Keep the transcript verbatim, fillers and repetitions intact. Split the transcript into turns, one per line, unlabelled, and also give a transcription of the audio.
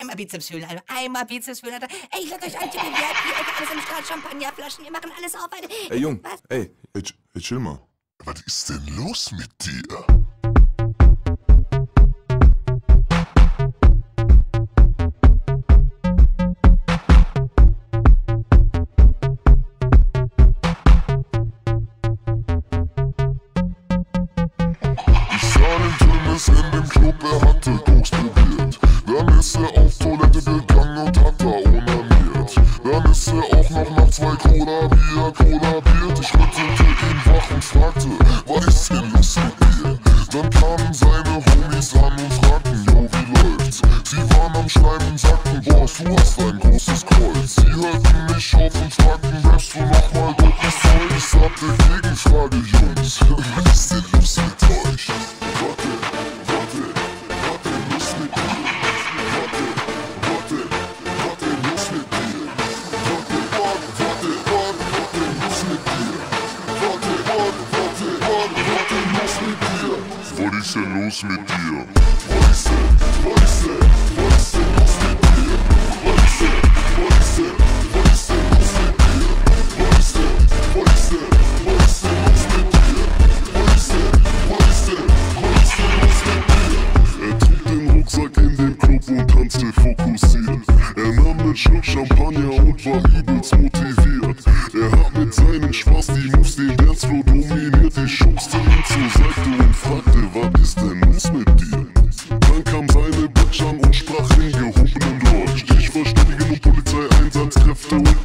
einmal Bizeps fühlen, Alter. Einmal Bizeps fühlen, Alter. Ey, ich lade euch ein, Typen, V I P, alles im Start, Champagnerflaschen, wir machen alles auf, Alter.
Ey, Jung,
Was?
ey, ey, ey, chill mal.
Was ist denn los mit dir? Ich sah den Tümmes in dem Club, er hatte Koks probiert. Dann ist er auf Toilette gegangen und hat da onaniert. Dann ist er auch noch nach zwei Cola Bier kollabiert. Ich rüttelte ihn wach und fragte, was ist denn los mit dir? Dann kamen seine Homies an und fragten, yo, wie läuft's? Sie waren am Schreiben und sagten, boah, du hast ein großes Kreuz. Sie hörten mich auf und fragten, rappst du nochmal dopes Zeug? Ich sagte, Gegenfrage, Jungs, was ist denn los mit euch? Warte, warte, warte, los mit dir. Warte, warte, warte, los mit dir. Warte, warte, warte, warte, los mit dir. Warte, warte, warte, warte, warte, los mit dir. Was ist denn los mit dir? Was ist denn, was ist denn, was ist denn los mit dir? Was ist denn, was ist denn, was ist denn los mit dir? Was ist denn, was ist denn, was ist denn los mit dir? Was ist denn, was ist denn, was ist denn los mit dir? Er trug den Rucksack in den Club und tanzte fokussiert. Er nahm den Schluck Champagner und war übelst motiviert. Er hat mit seinen Spaß die Moves den Dancefloor dominiert. Ich schubste ihn zur Seite und fragte, was ist denn los mit dir? Dann kam seine Bitch an und sprach in gehobenem Deutsch. Ich verständige nur Polizeieinsatzkräfte und